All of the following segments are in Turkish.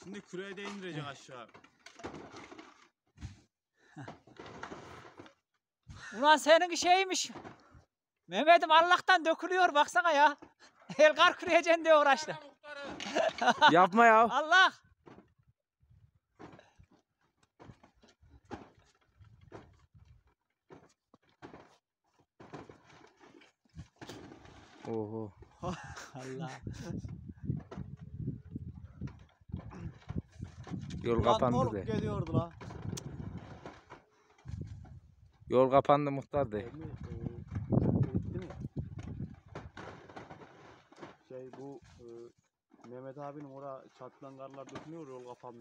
Şimdi küreği de indirecek aşağı. Ulan senin şeymiş. Mehmet'im Allah'tan dökülüyor baksana ya. El kar küreyeceksin diye uğraştı. Yapma ya. Allah. Oho. Allah. Yol kapandı de. Geliyordu la. Yol kapandı muhtar de. Değil mi? Bu Mehmet abinin oraya çatıdan karlar dökülüyor, yol kapandı.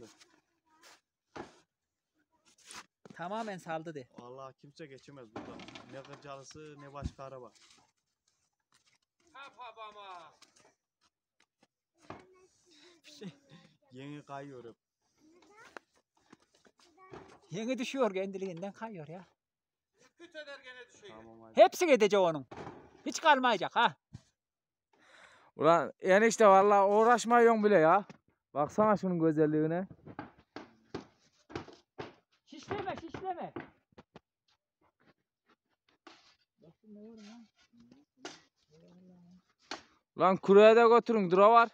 Tamamen saldı de. Vallahi kimse geçemez buradan. Ne kırcalısı ne başka araba. Yeni kayıyor hep. Yeni düşüyor kendiliğinden kayıyor ya. Tamam hadi. Hepsi gidecek onun. Hiç kalmayacak ha. Ulan enişte vallahi uğraşmıyorsun bile ya. Baksana şunun güzelliğine. Şişleme şişleme. Lan kureye de götürün dura var.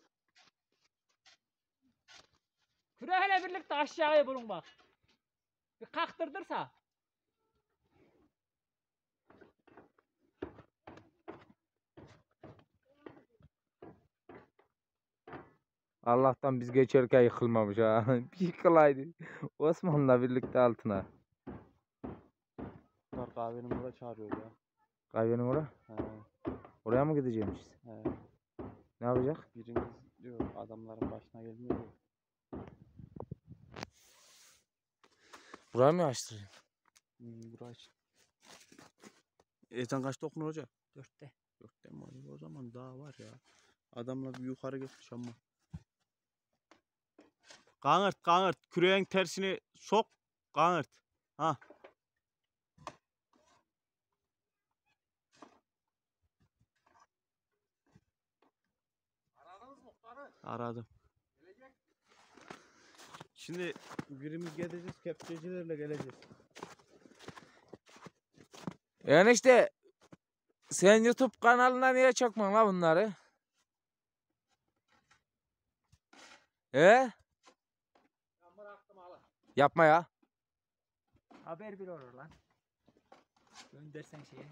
Küreğiyle birlikte aşağıya bulun bak. Bir kaktırdırsa. Allah'tan biz geçerken yıkılmamış ha. Bir yıkılaydı. Osman'la birlikte altına. Bunlar kahvenin burada çağırıyor ya. Kahvenin oraya. He, Oraya mı gideceğimişiz? he. Ne yapacak? Biriniz diyor adamların başına gelmiyor. Burayı mı açtırayım? Burası. Sen kaçta okun hoca? 4'te. 4'te mi? O zaman daha var ya. Adamlar bir yukarı gitmiş ama. Kanırt. Küreğin tersini sok. Kanırt. Ha. Aradınız muhtarı? Aradım. Şimdi birimiz geleceğiz, kepçecilerle geleceğiz. Enişte sen YouTube kanalına niye çekmiyorsun la bunları? Ben bıraktım hala. Yapma ya. Haber bir olur lan. Göndersen şeye.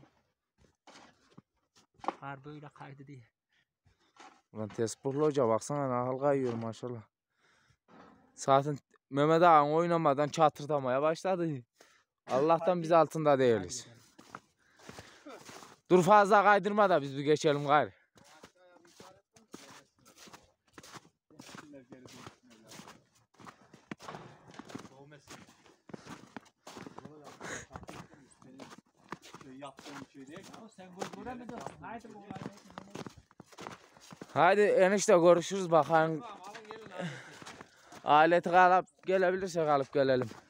Kar böyle kaydı diye. Ulan Tesbihli Hoca baksana ne halka yiyor maşallah. Zaten Mehmet Ağam oynamadan çatırtamaya başladı. Allah'tan biz altında değiliz. Dur fazla kaydırma da biz bir geçelim gayrı. Hadi enişte görüşürüz bakalım. Aleti alıp gelebilirsek alıp gelelim.